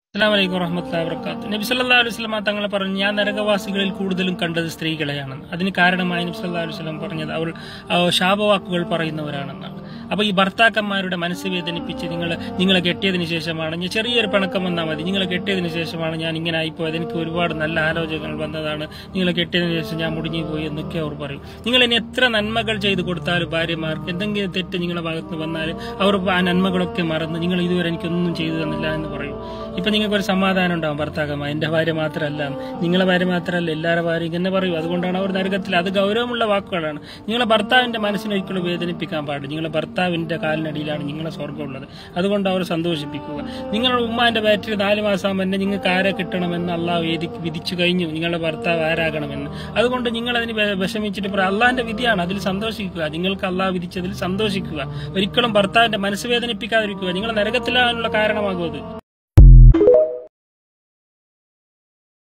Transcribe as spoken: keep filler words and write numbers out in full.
അസ്സലാമു അലൈക്കും വറഹ്മത്തുള്ളാഹി വബറകാതുഹു. നബി സല്ലല്ലാഹു അലൈഹി വസല്ലം തങ്ങൾ പറഞ്ഞു, ഞാൻ നരകവാസികളിൽ കൂടുതലും കണ്ടത് സ്ത്രീകളെയാണ്. അതിന് കാരണമായി നബി സല്ലല്ലാഹു അലൈഹി വസല്ലം പറഞ്ഞത് അവൾ ശാപവാക്കുകൾ പറയുന്നവരാണെന്നാണ്. അപ്പൊ ഈ ഭർത്താക്കന്മാരുടെ മനസ്സ് വേദനിപ്പിച്ച് നിങ്ങൾ നിങ്ങളെ കെട്ടിയതിനു ശേഷമാണ്, ഞാൻ ചെറിയൊരു പിണക്കം വന്നാൽ മതി, നിങ്ങളെ കെട്ടിയതിനു ശേഷമാണ് ഞാൻ ഇങ്ങനെ ആയിപ്പോയത്, എനിക്ക് ഒരുപാട് നല്ല ആലോചനകൾ വന്നതാണ്, നിങ്ങളെ കെട്ടിയതിനു ശേഷം ഞാൻ മുടിഞ്ഞു പോയി എന്നൊക്കെ അവർ പറയും. നിങ്ങൾ ഇനി എത്ര നന്മകൾ ചെയ്തു കൊടുത്താലും ഭാര്യമാർക്ക് എന്തെങ്കിലും തെറ്റ് നിങ്ങളുടെ ഭാഗത്ത് വന്നാൽ അവർ ആ നന്മകളൊക്കെ മറന്ന് നിങ്ങൾ ഇതുവരെ എനിക്കൊന്നും ചെയ്തു തന്നില്ല എന്ന് പറയും. ഇപ്പൊ നിങ്ങൾക്ക് ഒരു സമാധാനം ഉണ്ടാവും ഭർത്താക്കന്മാർ, എന്റെ ഭാര്യ മാത്രമല്ല, നിങ്ങളെ ഭാര്യ മാത്രമല്ല, എല്ലാവരുടെ ഭാര്യ ഇങ്ങനെ പറയും. അതുകൊണ്ടാണ് അവർ നരകത്തിൽ. അത് ഗൗരവമുള്ള വാക്കുകളാണ്. നിങ്ങളെ ഭർത്താവിന്റെ മനസ്സിനെ ഒരിക്കലും വേദനിപ്പിക്കാൻ പാടില്ല. നിങ്ങളെ ഭർത്താവിന്റെ കാലിനടിയിലാണ് നിങ്ങളെ സ്വർഗ്ഗമുള്ളത്. അതുകൊണ്ട് അവർ സന്തോഷിപ്പിക്കുക. നിങ്ങളുടെ ഉമ്മാന്റെ വയറ്റിൽ നാല് മാസം തന്നെ നിങ്ങൾക്ക് ആരെ കിട്ടണമെന്ന് അള്ളാഹു എഴുതി വിധിച്ചു കഴിഞ്ഞു, നിങ്ങളുടെ ഭർത്താവ് ആരാകണമെന്ന്. അതുകൊണ്ട് നിങ്ങൾ അതിന് വിഷമിച്ചിട്ട് പറയാം, അള്ളാഹിന്റെ വിധിയാണ്, അതിൽ സന്തോഷിക്കുക. നിങ്ങൾക്ക് അള്ളാഹ് വിധിച്ചതിൽ സന്തോഷിക്കുക. ഒരിക്കലും ഭർത്താവിന്റെ മനസ്സ് വേദനിപ്പിക്കാതിരിക്കുക. നിങ്ങൾ നരകത്തിലാകാനുള്ള കാരണമാകും അത്.